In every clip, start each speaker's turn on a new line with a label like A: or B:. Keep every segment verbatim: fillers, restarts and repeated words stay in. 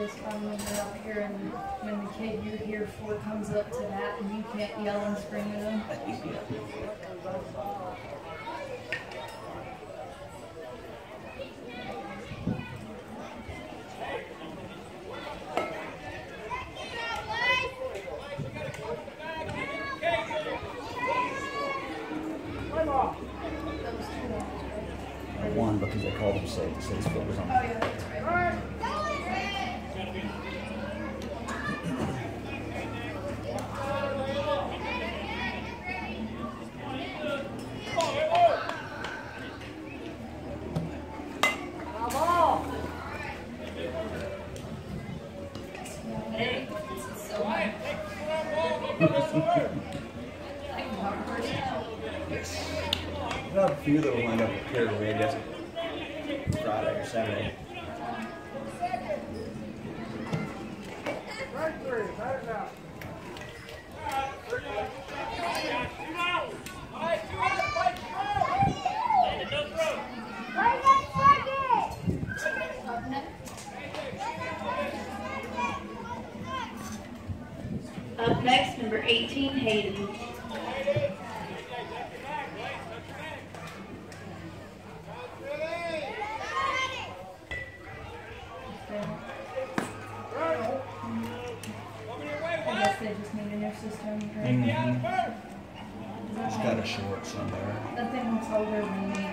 A: most fun when you're up here and when the kid you hear for comes up to that and you can't yell and scream at him.
B: One because they called him safe. So his foot was on.
A: Oh, yeah, that's right.
B: Not a few that will wind up here maybe that's Friday or Saturday.
C: Up next, number eighteen, Hayden.
A: I guess they just need a new system. Right?
B: Mm-hmm. He's got a short somewhere.
A: That thing looks older than me.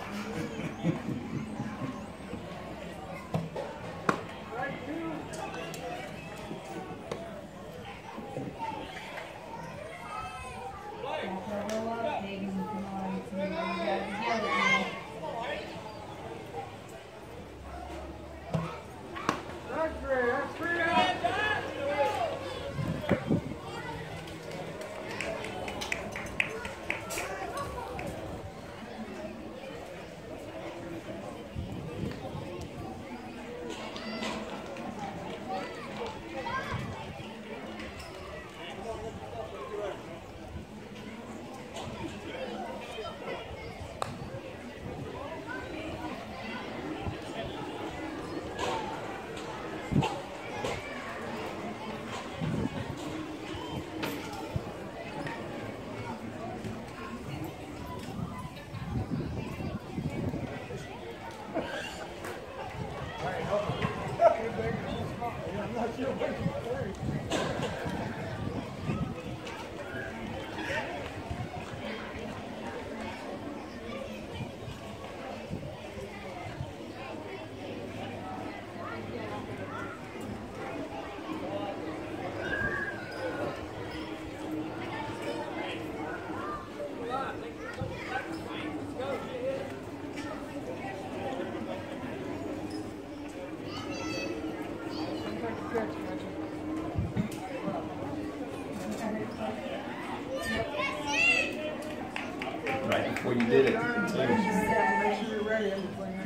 B: Right before you did it.
D: Make sure you're ready.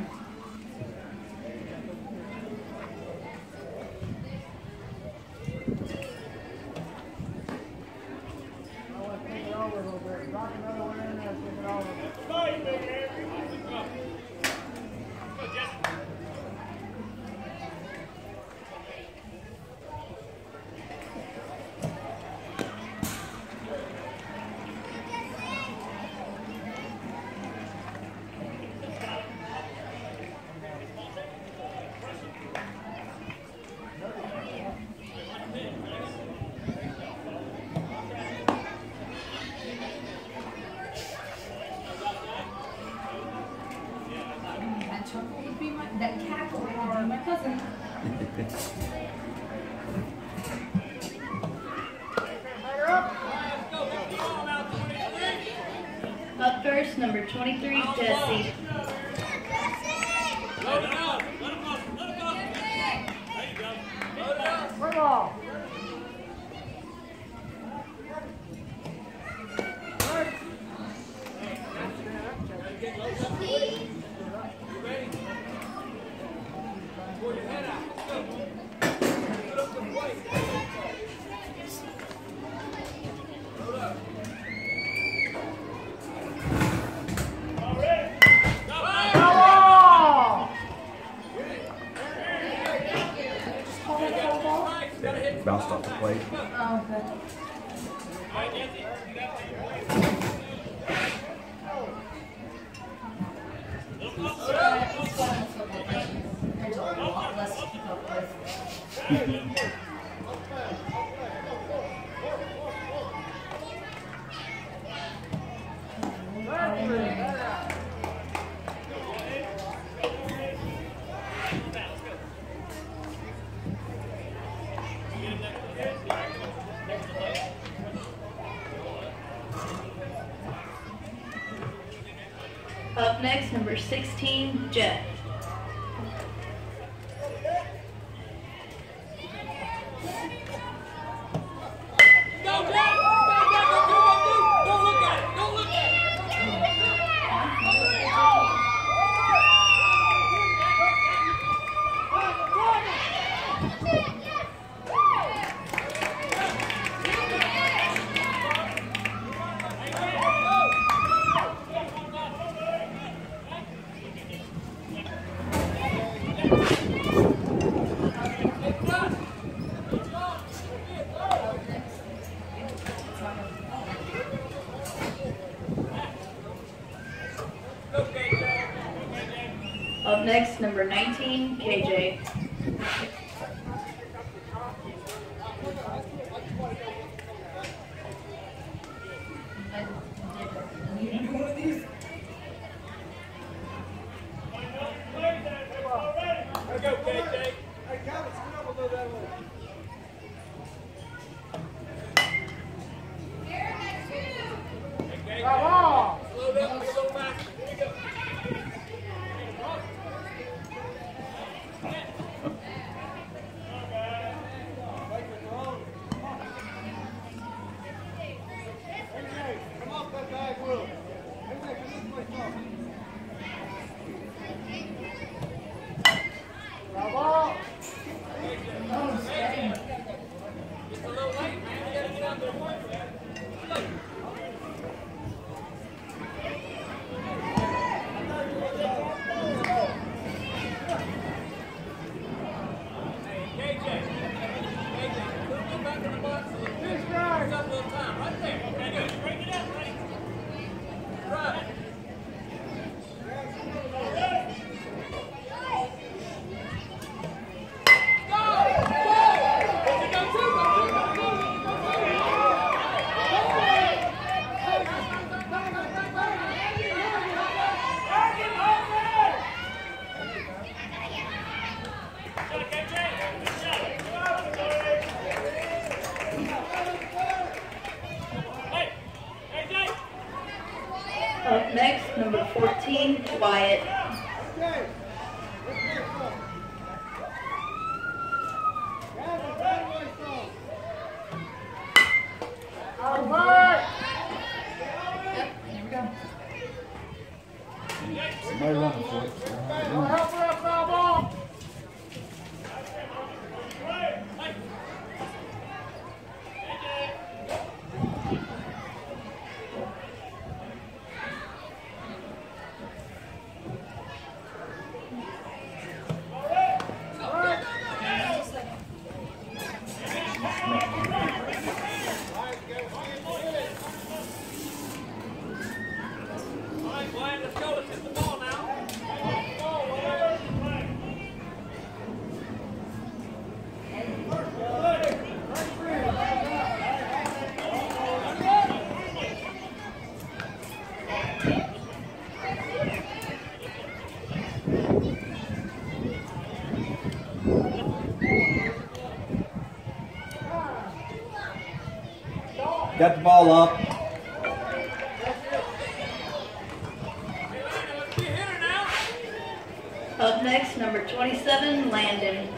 A: That cackle would be my cousin.
C: Up first, number twenty-three, Jesse.
E: Let him go. Let him go. Let him go. There you go.
D: Football.
B: plate.
A: Oh, okay. Alright, let's go on the football thing. There's a lot less to keep up with.
C: Up next, number sixteen, Jet. Up next, number nineteen, K J. Up next, number fourteen, Wyatt.
D: All right.
A: Yep, here we go.
B: Somebody run for it.
D: Well, help her up, foul ball.
B: Got the ball up.
C: Up next, number twenty-seven, Landon.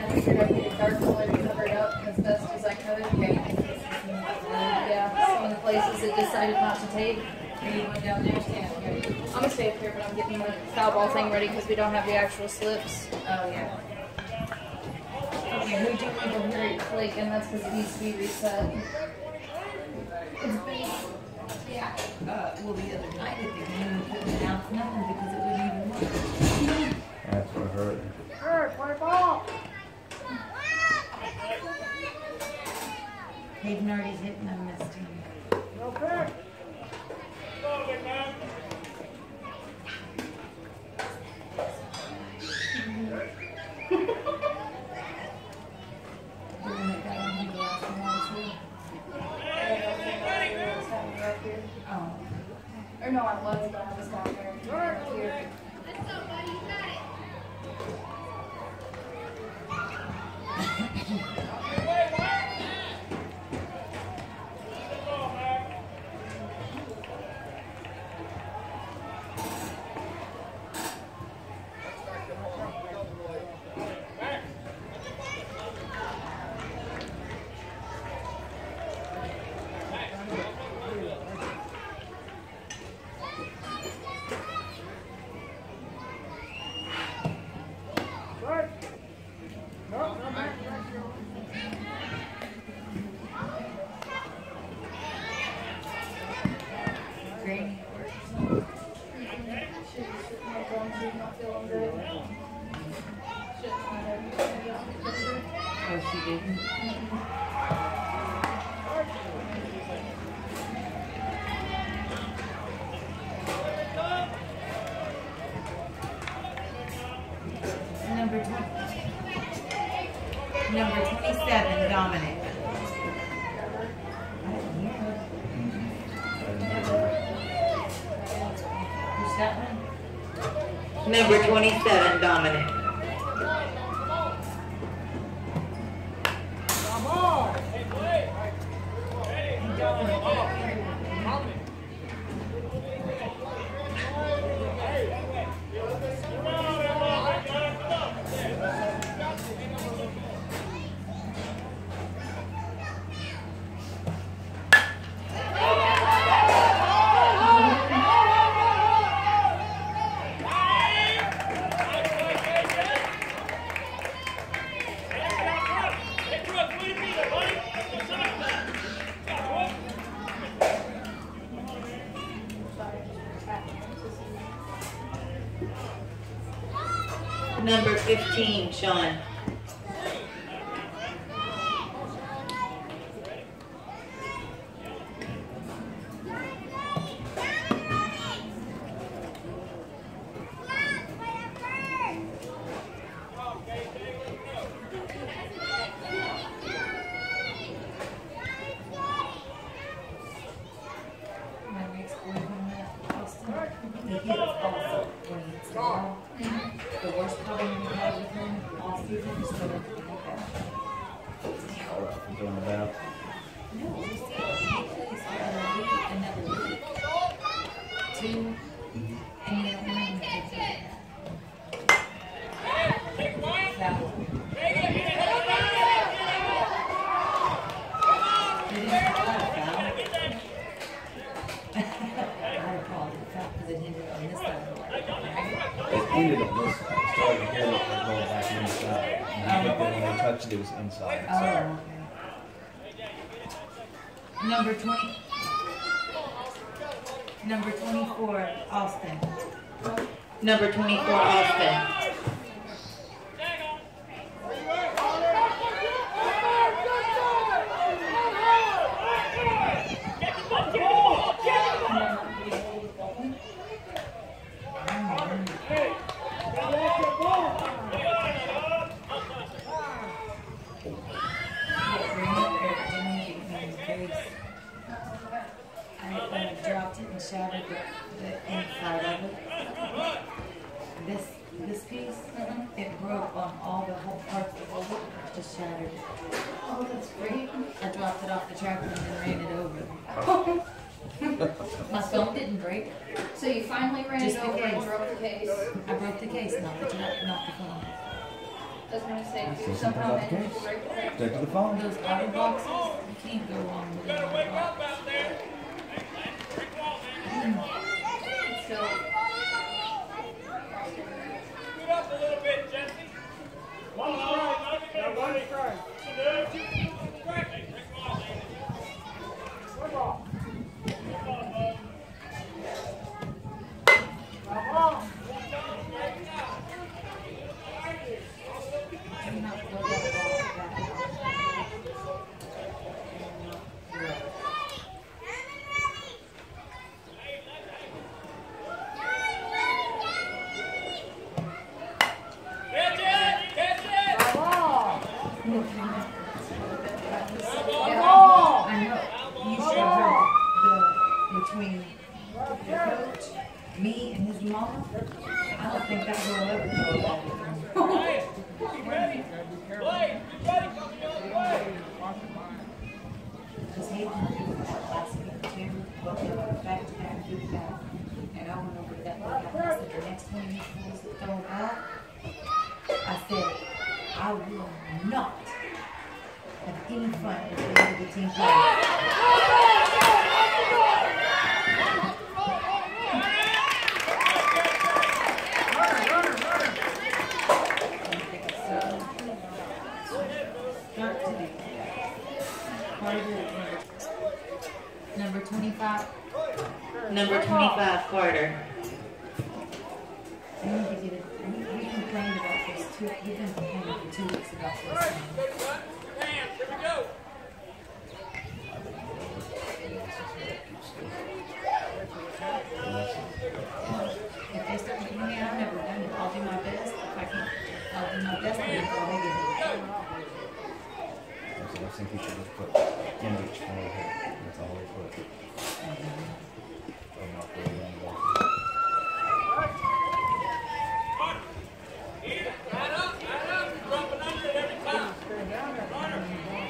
A: I figured I'd get a dark color to cover it up as best as I could. Okay. Yeah, some of the places it decided not to take. Are you going down there? Stand up here.
C: I'm gonna stay up here, but I'm getting the foul ball thing ready because we don't have the actual slips.
A: Oh, yeah. Okay, who do you want to hurry Flake? And that's because it needs to be reset. It's B. Yeah. Uh, well, the other night at the game, we couldn't announce nothing because it wouldn't even work.
B: That's what hurt.
D: Hey, play ball.
A: Hayden already hit and I missed him.
D: No pick.
E: Go, big man.
A: Oh. Or no, I was, but I was down there. Here. Green. Oh, she didn't. Number twenty. Number twenty-seven, Dominic. Who's that one?
F: Number twenty-seven, Dominic.
D: Come on.
E: Hey, play. Ready. Ball.
F: Number fifteen, Sean.
A: My ex-boyfriend, Austin, he hits also when it's long. The worst problem we had with him all season is sort of the back.
B: All up and doing about.
A: No, we see it. He plays for a week, another week. Two, and you don't know him to take it. That one. He didn't call it a foul. I would call it a foul because it ended on this side of the line.
B: It ended on this side. So I could hear it going back inside. And I think that when they touched it, it was inside.
A: Oh, okay. Number twenty. Number twenty-four, Austin.
F: Number twenty-four, Austin.
A: I uh, dropped it and shattered the, the inside of it. This this piece, it broke on all the whole parts of it, just shattered it. Oh, that's great. I dropped it off the tractor and then ran it over. My phone didn't break.
C: So you finally ran
A: Just
C: it
A: the
C: over and
A: case.
C: broke the case.
A: I broke the case, not the tra- not the phone.
C: Doesn't want to say
B: So
C: do
B: sometimes
C: somehow
B: that's the
C: manage
B: case.
C: to break the record.
B: Stick to the phone.
A: Those outer boxes, you can't go wrong with
E: Better
A: an
E: wake
A: outer
E: up
A: box.
E: out there. Hey, Glenn, brick wall, man. Brick wall.
C: So,
E: Scoot up a little bit, Jesse.
D: One strike. Got one strike.
E: Hey, brick wall, man.
D: One ball.
E: Brick wall, bud.
D: Now ball.
A: Do not throw that ball back.
E: Catch it! Catch it!
D: Now ball.
A: Yeah,
D: ball.
A: I know. You should have heard the, between the coach, me, and his mama. I don't think that girl ever throw that.
E: Hey, you ready? Blake, you ready? Come the other way.
A: Because he didn't do that last week too, but they were back to back, to back. And I went over to that workout and I said, the next one you fools that throw a ball, I said, I will not have any fun if they do the team play. Start to do that. Carter, number twenty-five.
F: Number twenty-five, Carter.
A: I need to get it. We, we complained about this two. We've been complaining for two weeks about this.
E: Good, son. Your hands. Here we go.
A: If they start getting me, I've never done it. I'll do my best. If I can, I'll do my best before they get it.
B: So I think we should just put in each forehead. That's all we put. Or not put it in the ball.
E: Carter. Eat it. Add up. Add up. You're dropping under it every time. Carter. Carter.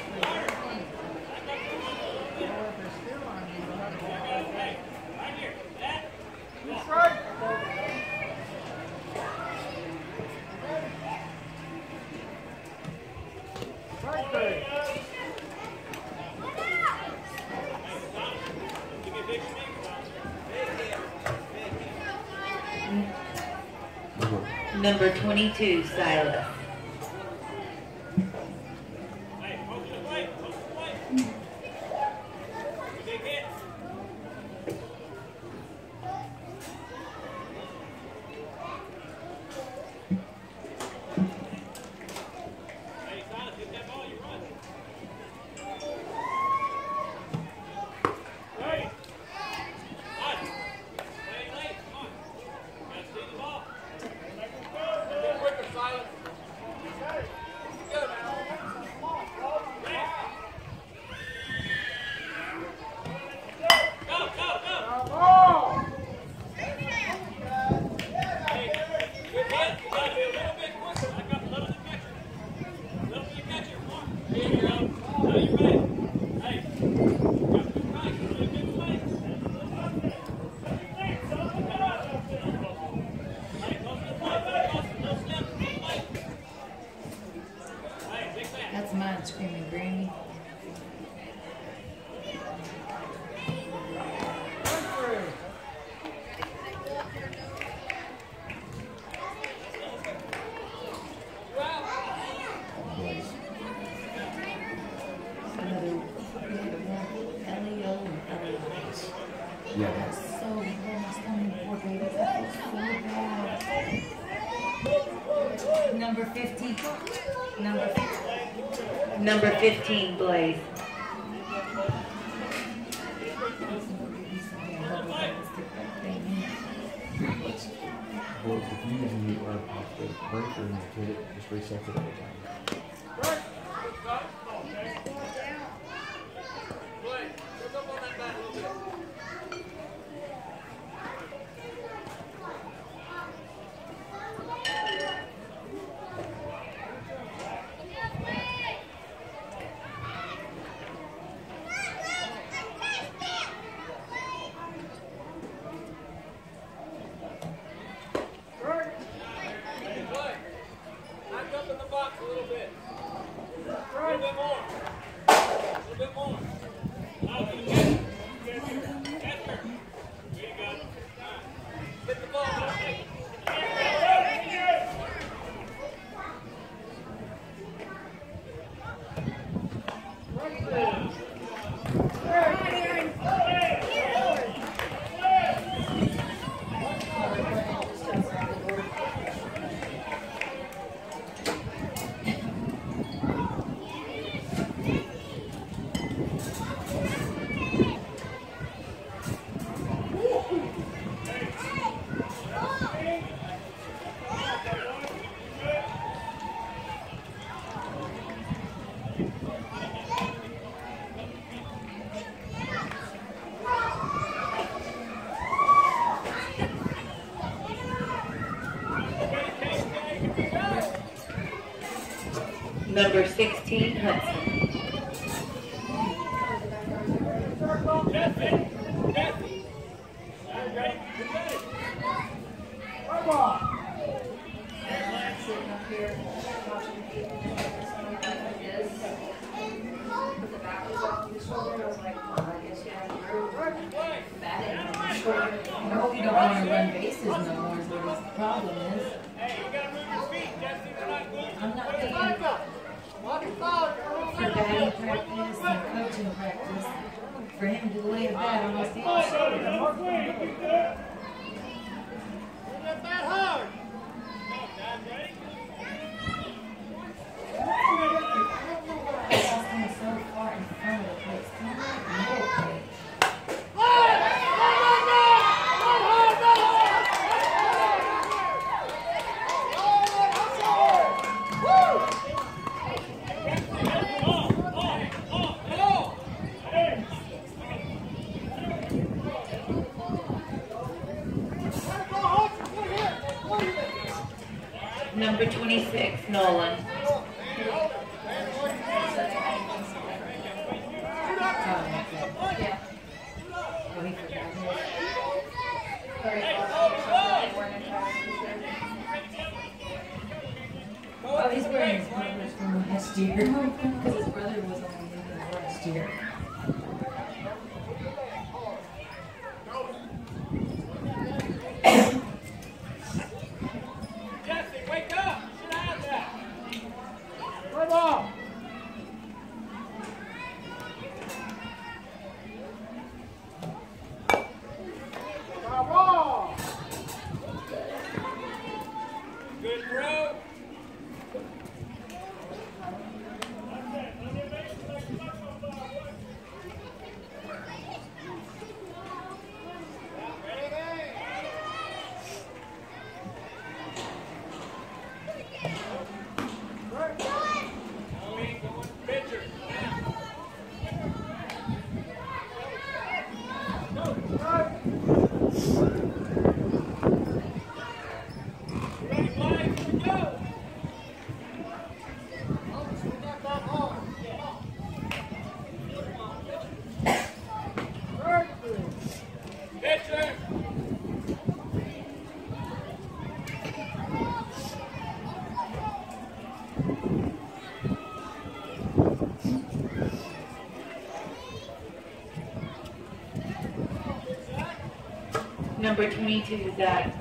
E: Hey, right here. That.
D: Two strike. Strike three.
F: Number twenty-two, Silas.
E: Hey, poke it away. Poke it away. Big hit. Hey, Silas, get that ball. You run. Hey. Silas. Play late. Come on. Gotta see the ball. A little quicker, Silas. Go now. Hey. Go, go, go.
D: Now ball.
E: Hey, good hit. You gotta be a little bit quicker. Back up a little to catch her. Little to catch her. Come on. There you go. Now you're ready. Hey. Got to be right. Really good play. Hey, close to the plate. Little step. Play. Hey, big man.
A: That's mine screaming Granny.
D: Strike three.
B: Blaze.
A: Another, we had one L E O and L E O.
B: Yeah,
A: That's
B: that's
A: so bad. My stomach, poor baby. That was so bad. Number fifty. Number fifty.
F: Number fifteen, Blaze.
B: let's well, if you use the or off the breaker and you hit it, just reset it every time.
D: Strike.
E: Play. Look up on that bat a little bit. Hey, play. Back up in the box.
F: Number sixteen, Hudson.
D: Come on.
C: Sitting up here watching people like this. Put the back was off the shoulder. I was like, well, I guess you have to move. Bad on the shoulder.
A: I hope you don't want to run bases no more is what his problem is.
E: Hey, you gotta move your feet, Jesse. They're not good.
A: I'm not paying for batting practice and coaching practice for him to lay a bat on my field shoulder.
E: Get that hard. Come on, guys, ready?
A: Boston is so far in front of the place. Can you not move?
F: Number twenty-six, Nolan.
A: Oh, okay.
C: Yeah.
A: Oh, he forgot his. Oh, he's wearing his brother's from last year. Because his brother was only in his last year.
E: Jesse, wake up. Sit down there.
D: Come on. Come on.
E: Good throw. Pitcher. Ready, Blake? Here we go. Pitcher.
F: Number twenty-two, Zach.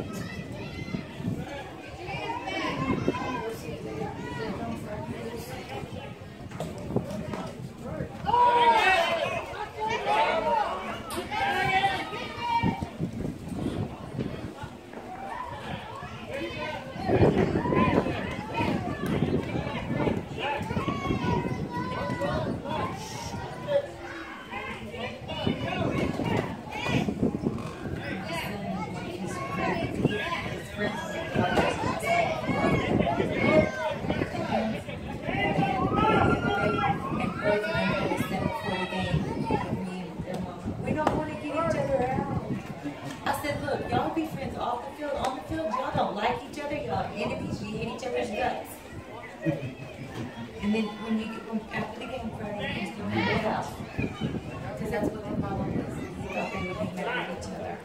A: I said, look, y'all be friends off the field, on the field. Y'all don't like each other. Y'all enemies. You hate each other's guts. And then when you get when, after the game Friday, you still have it out. Because that's what the problem is. He thought they would be mad at each other.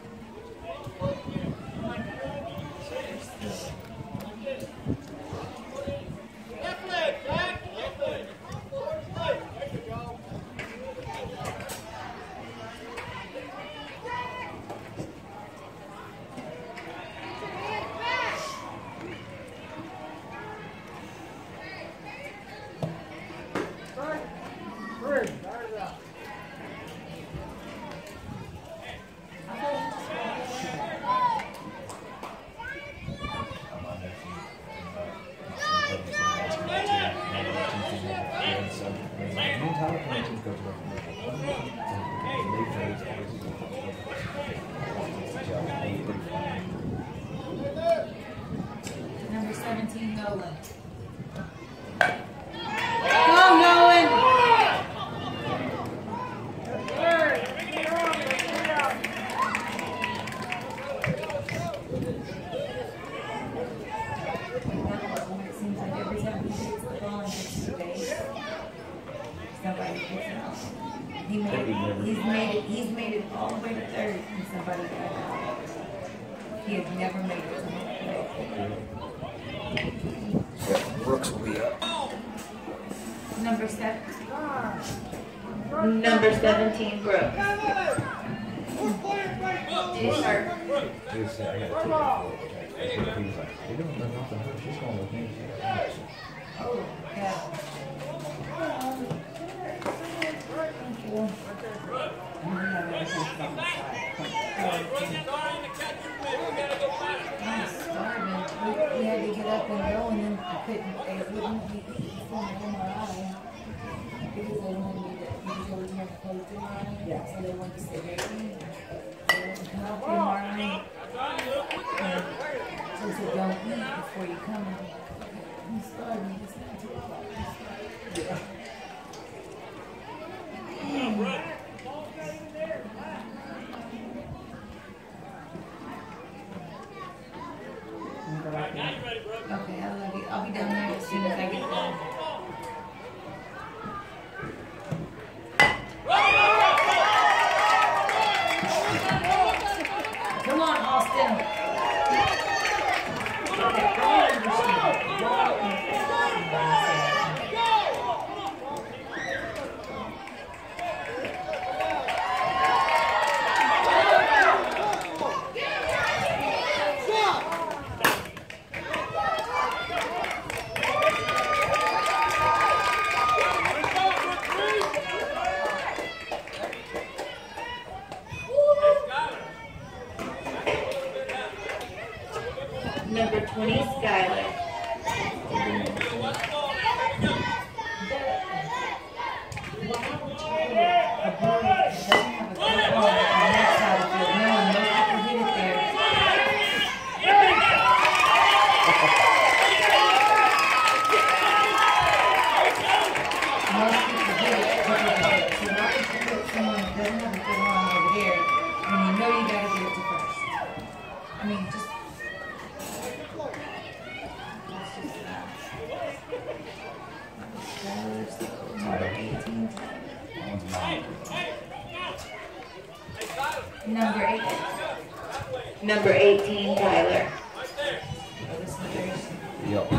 E: Left leg, Jack. Left leg. There you go.
B: California teams go to the level. And they trades always go to the level. It's pretty fun.
A: Number seventeen, Nolan. Go, Nolan! It seems like every time he hits the ball and gets to base, somebody gets it off. He made it, he's made it, he's made it all the way to third and somebody got it off. He has never made it to home plate.
B: Yeah, Brooks will be up.
A: Number seven.
F: Number seventeen, Brooks.
C: T-shirt.
B: He was saying, I got a ticket for it. He was like, they don't know nothing. She's going with me.
A: Oh, yeah. Thank you. I don't have everything on the side. I'm starving. We, we had to get up and go, and then I couldn't. They wouldn't let me eat before my M R I because they wanted me to. Because they was never close to M R I. Yeah. So they wanted to sit there and eat. They wouldn't come up to M R I. And so they said, "Don't eat before you come." And I'm like, "Okay, I'm starving. It's not two o'clock." Yeah. Okay, I love you. I'll be down there as soon as I get done. Come on, Austin. Okay, go on, Michelle. Go on.
F: Number twenty, Skylar.
A: A boy that doesn't have a football on the next side of the field. No, and most people hit it there. Most people hit it because of it. So why would you put someone that doesn't have a football over there when you know you gotta get it to first? I mean, just. That's just that. Number eighteen. Number eight.
F: Number eighteen, Tyler.
B: Yep.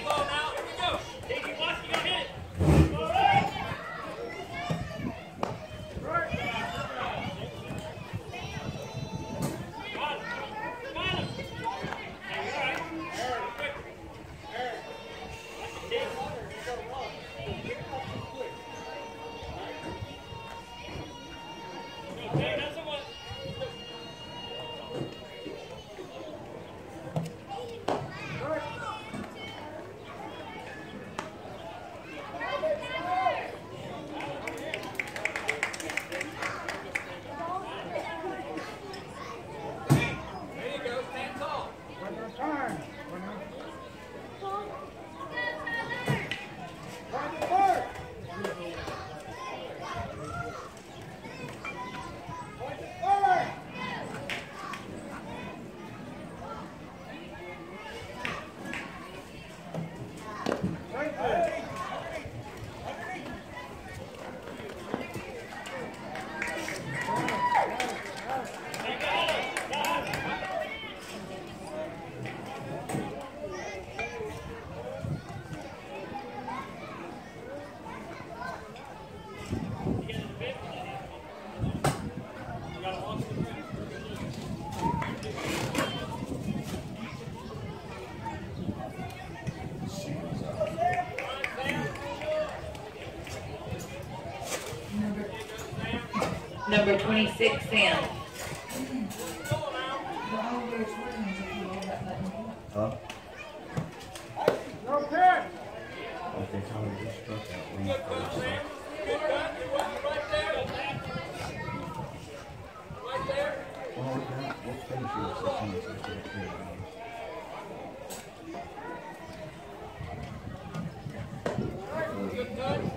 F: Number twenty-six, Sam.
B: Huh?
D: No pitch.
B: I think Tyler just struck that one first.
E: good cut. You're right right there. Right there.
B: Well, we'll we'll finish yours as soon as we get it clear.
E: Good cut.